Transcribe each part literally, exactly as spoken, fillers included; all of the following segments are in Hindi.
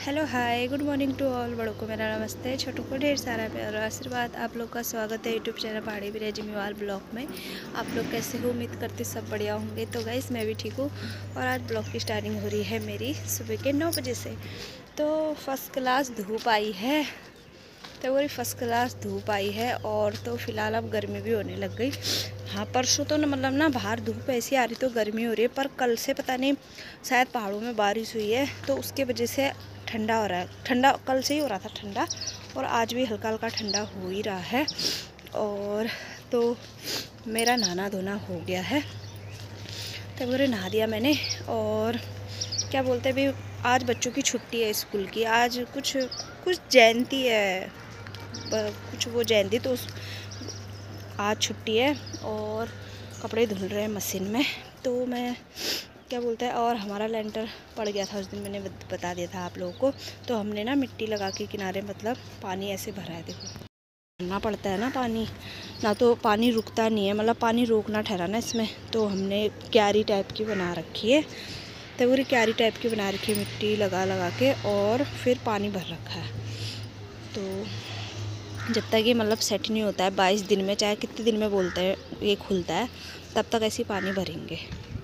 Hello hi good morning to all. बड़ों को मेरा नमस्ते, छोटों को ढेर सारा प्यार और आशीर्वाद। आप लोग का स्वागत है यूट्यूब चैनल पहाड़ी विलेज जिम्मेवार ब्लॉग में। आप लोग कैसे हो? उम्मीद करते सब बढ़िया होंगे। तो गाइस मैं भी ठीक हूँ और आज ब्लॉग की स्टार्टिंग हो रही है मेरी सुबह के नौ बजे से। तो फर्स्ट क्लास धूप आई है, तो वही फर्स्ट क्लास धूप आई है और तो फ़िलहाल अब गर्मी भी होने लग गई। हाँ परसों तो न मतलब ना बाहर धूप ऐसी आ रही तो गर्मी हो रही है, पर कल से पता नहीं शायद पहाड़ों में बारिश हुई है तो उसके वजह से ठंडा हो रहा है। ठंडा कल से ही हो रहा था ठंडा, और आज भी हल्का हल्का ठंडा हो ही रहा है। और तो मेरा नहाना धोना हो गया है, तब वो नहा दिया मैंने। और क्या बोलते हैं, अभी आज बच्चों की छुट्टी है स्कूल की। आज कुछ कुछ जयंती है, कुछ वो जयंती, तो उस आज छुट्टी है और कपड़े धुल रहे हैं मशीन में। तो मैं क्या बोलते हैं, और हमारा लेंटर पड़ गया था उस दिन, मैंने बता दिया था आप लोगों को। तो हमने ना मिट्टी लगा के किनारे मतलब पानी ऐसे भरा है, देखो भरना पड़ता है ना पानी, ना तो पानी रुकता नहीं है, मतलब पानी रोकना ठहराना इसमें। तो हमने क्यारी टाइप की बना रखी है, तो पूरी क्यारी टाइप की बना रखी है मिट्टी लगा लगा के, और फिर पानी भर रखा है। तो जब तक ये मतलब सेट नहीं होता है बाईस दिन में, चाहे कितने दिन में बोलते हैं ये खुलता है, तब तक ऐसे पानी भरेंगे।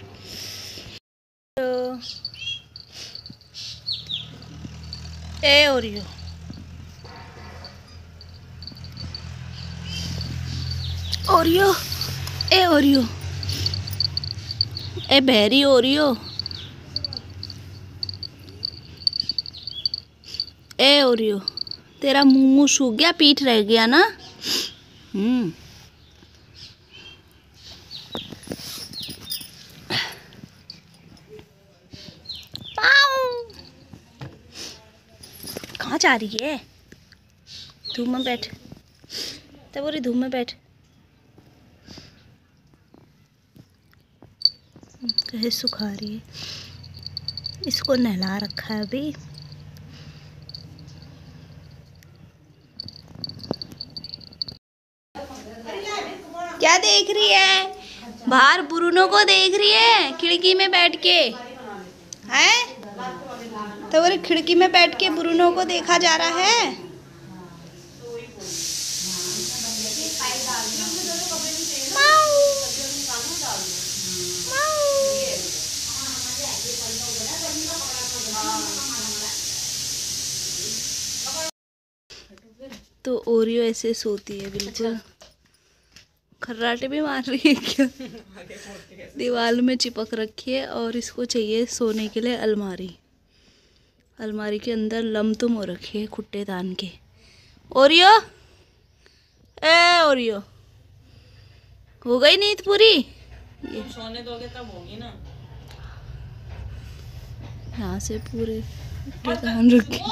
तो ए ओरियो ओरियो ए ओरियो ए बहरी ओरियो ए ओरियो, तेरा मुंह मुंह सूख गया, पीठ रह गया ना। हम्म कहाँ जा रही है? धूप में बैठ, तब बोरी धूप में बैठ। कैसे सुखा रही है, इसको नहला रखा है अभी। क्या देख रही है? बाहर बुरुनों को देख रही है खिड़की में बैठ के, हैं? तो वो खिड़की में बैठ के बुरुनों को देखा जा रहा है। तो ओरियो ऐसे सोती है बिल्कुल। खर्राटे भी मार रही है क्या? दीवार में चिपक रखी है, और इसको चाहिए सोने के लिए अलमारी। अलमारी के अंदर लमतुम हो रखी है खुट्टे तान के। ओरियो ए ओरियो, हो गई नींद पूरी? ये सोने दोगे तब होगी ना। यहाँ से पूरे तान रखे।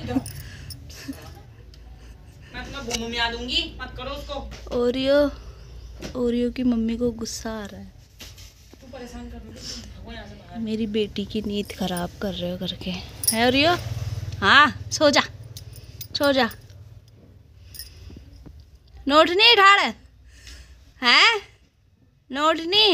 मत करो उसको। ओरियो ओरियो की मम्मी को गुस्सा आ रहा है, तू परेशान कर रही है मेरी बेटी की नींद खराब कर रहे हो करके। है ओरियो? हाँ सो जा, सो जा। नोट नहीं ठाड़ है, नोट नहीं।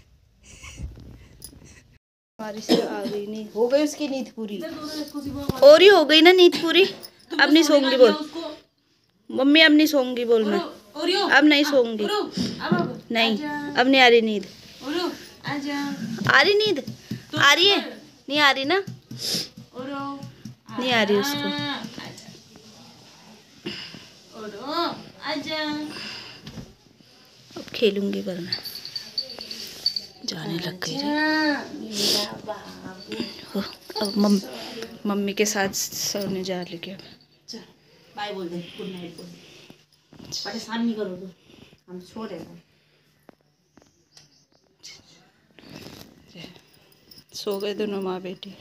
बारिश से आ गई, नहीं हो गई उसकी नींद पूरी। ओरियो हो गई ना नींद पूरी, अब नहीं सोऊंगी बोल। मम्मी अब नहीं सोऊंगी बोल, मैं अब नहीं सोऊंगी। नहीं अब नहीं आ रही नींद। आ रही नींद? आ रही है? नहीं आ रही ना, नहीं आ रही उसको। अब खेलूंगी पर मैं, जाने लग गई। अब मम, मम्मी के साथ सोने जा रही। बाय बोल दे, गुड नाइट बोल दे, परेशान नहीं करो तो हम सो रहे हैं। सो गए दोनों माँ बेटी।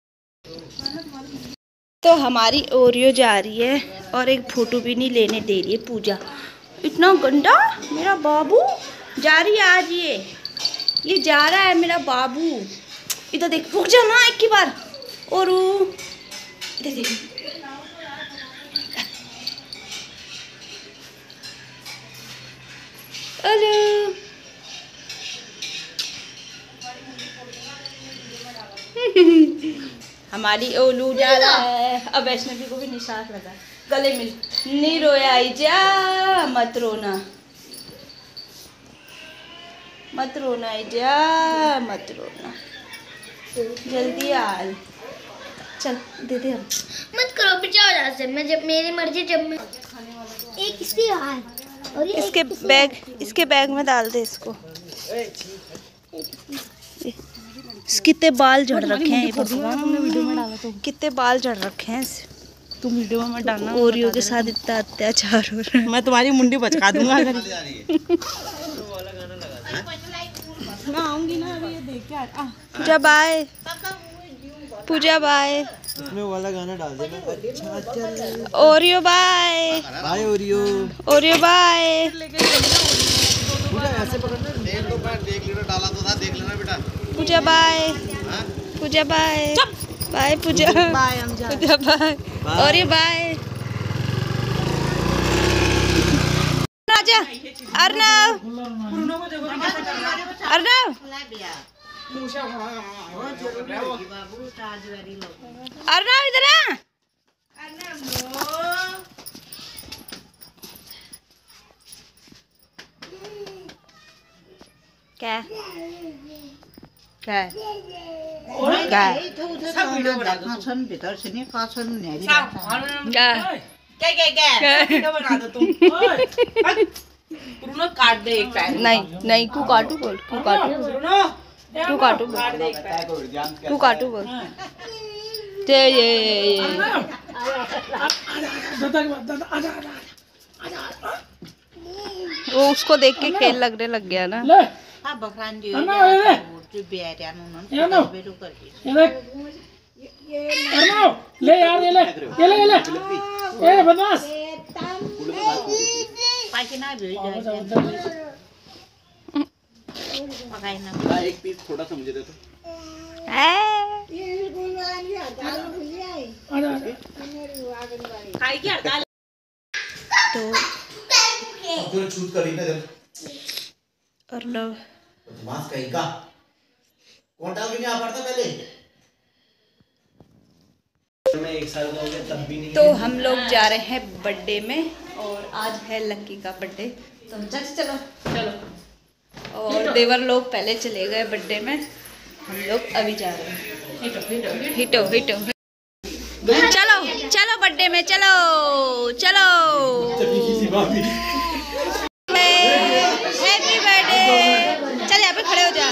तो हमारी ओरियो जा रही है और एक फोटो भी नहीं लेने दे रही है पूजा। इतना गंदा मेरा बाबू जा रही है आज, ये ये जा रहा है मेरा बाबू। इधर देख, रुक जा ना एक ही बार। और इधर देख, हेलो हमारी ओलू जा रहा है। अब वैष्णवी को भी निशान लगा, गले मिल। नी रोया जा, मत रोना मत रोना जा, मत रोना, जल्दी आ। चल दे दे हम। मत करो बचाओ यहाँ से, मैं जब मेरी मर्जी जब मैं एक इसकी हाल और ये इसके बैग इसके बैग में डाल दे इसको। कितने बाल झड़ रखे हैं, तुमने वीडियो में डाला तो कितने बाल झड़ रखे हैं। तुम वीडियो में मत डालना, ओरियो के साथ इतना अत्याचार हो रहा है। मैं तुम्हारी मुंडी बचका दूंगा अगर मैं आऊंगी ना। अभी ये देख के आ। पूजा बाय, पूजा बाय। इसमें वाला गाना डाल देना। अच्छा चल Oreo bye, bye Oreo, Oreo bye. Pooja ऐसे पकड़ना, देख लो पैर, देख लेना, डाला तो था, देख लेना बेटा। Pooja bye, Pooja bye, bye Pooja, bye हम जा, पूजा बाय, ओरियो बाय। राजा अर्नव, अर्नव, अर्नव इधर आ। क्या क्या क्या काट दे एक पैर। नहीं नहीं, तू काटू बोल, तू काटू तू काटू बोल, तू काटू बोल। ये ये वो उसको देख के खेल लगने लग गया ना। ले यार, ये ले ये ले ये ले ए बदमाश। एक पीस थोड़ा सा मुझे दे दो। तो तूने छूट करी ना जब अर्नव बदमाश कहीं का कौन डाल के नहीं आ पड़ता पहले। मैं एक साल का हो गया तब भी नहीं। तो हम लोग जा रहे हैं बर्थडे में, और आज है लक्की का बर्थडे। तो जल्दी चलो चलो। और देवर लोग पहले चले गए बर्थडे में, हम लोग अभी जा रहे हैं। हिटो हिटो चलो चलो बर्थडे में, चलो चलो। Happy birthday. चल यहाँ पे खड़े हो जा।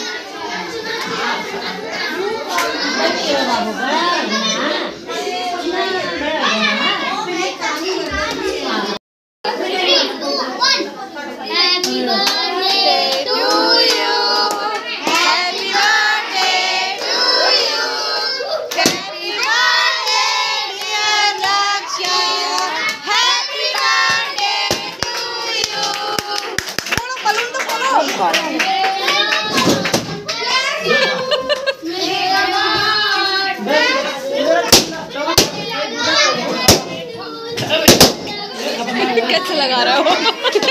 कैसे लगा रहा हो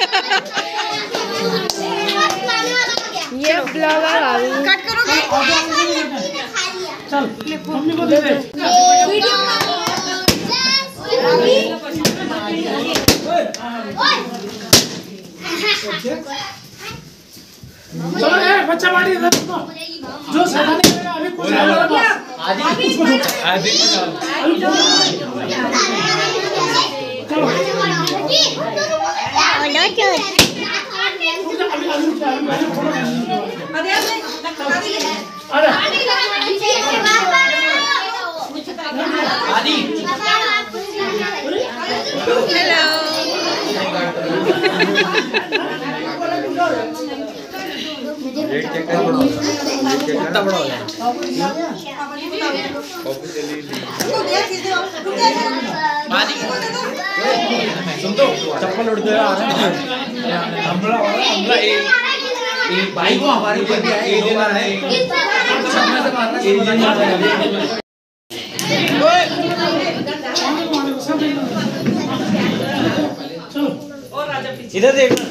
ये ब्लॉगर कट करोगे। चल मम्मी को दे दे। चलो ए बच्चा बाड़ी इधर रुको, जो शैतानी करेगा अभी कुछ आएगा बस। आदि आदि चलो हेलो कितना बड़ा हो गया। सुन तो चप्पल उड़ गया। हमला हमला एक भाई को हमारे ऊपर भी आए दो बार है। सामने से मारना एक जन मारना। इधर देखना,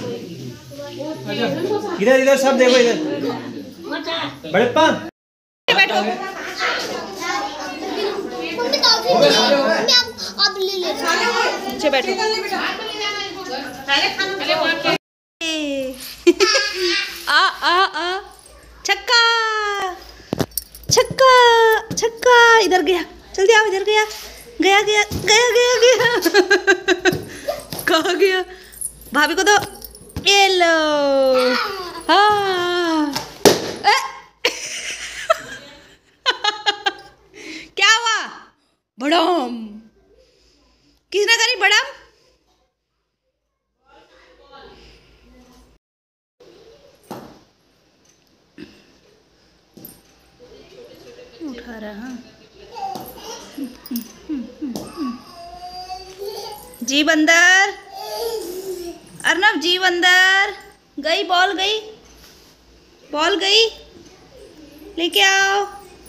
इधर इधर सब देखो, इधर बड़प्पा बैठो। टॉफी हो गया, हो गया। मैं अब अब ले लेता हूँ। नीचे बैठो। आ आ आ छक्का छक्का छक्का, इधर गया, जल्दी आओ, इधर गया गया गया गया गया गया कहाँ गया? भाभी को दो, ये लो। हाँ ए! क्या हुआ? बड़म किसने करी बड़म? उठा रहा जी बंदर, अर्नब जी बंदर, गई बॉल, गई बॉल, गई लेके आओ,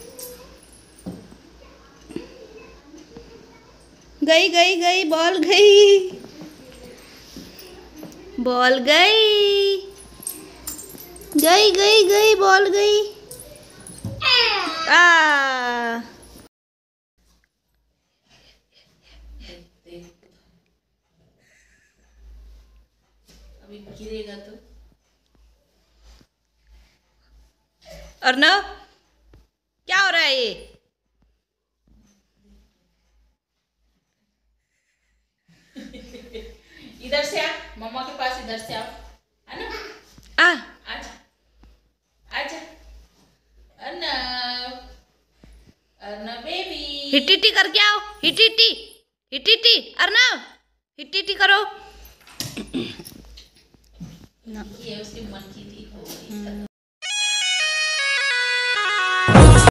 गई गई गई बॉल, गई बॉल, गई गई गई गई बॉल, गई। आ अभी गिरेगा तो अर्नब क्या हो रहा है ये? इधर से आ, मम्मा के पास इधर से आओ, है ना? आ आजा आजा अर्नब, अर्नब बेबी। हिटिटी करके आओ, हिटिटी हिटिटी, अर्नब हिटिटी करो। ये उसके मन की थी, हो गई।